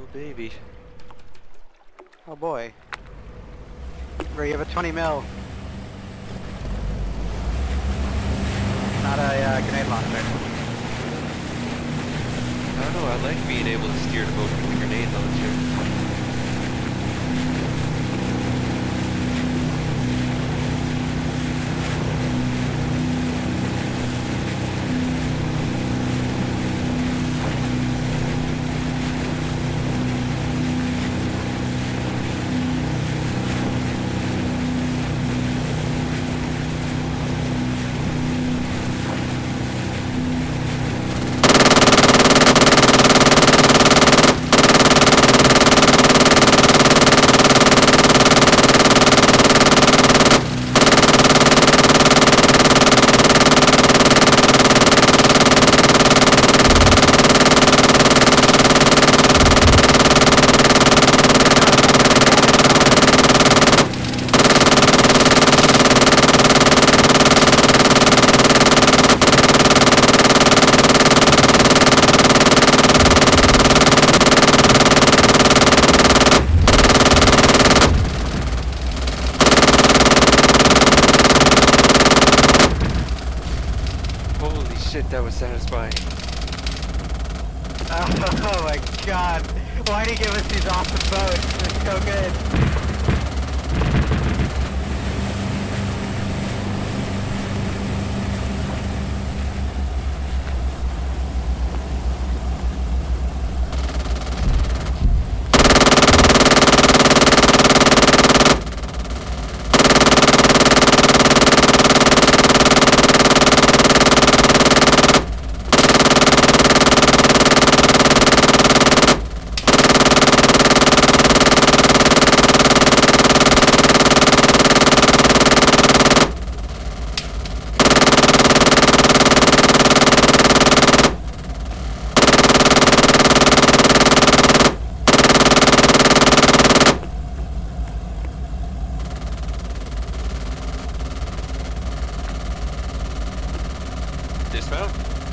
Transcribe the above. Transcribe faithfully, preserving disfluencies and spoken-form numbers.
little baby. Oh boy. Ray, you have a twenty mil. Not a uh, grenade launcher. I don't know, I like being able to steer the boat with a grenade launcher. Shit, that was satisfying. Oh my god. Why do you give us these awesome boats? They're so good. Dismount?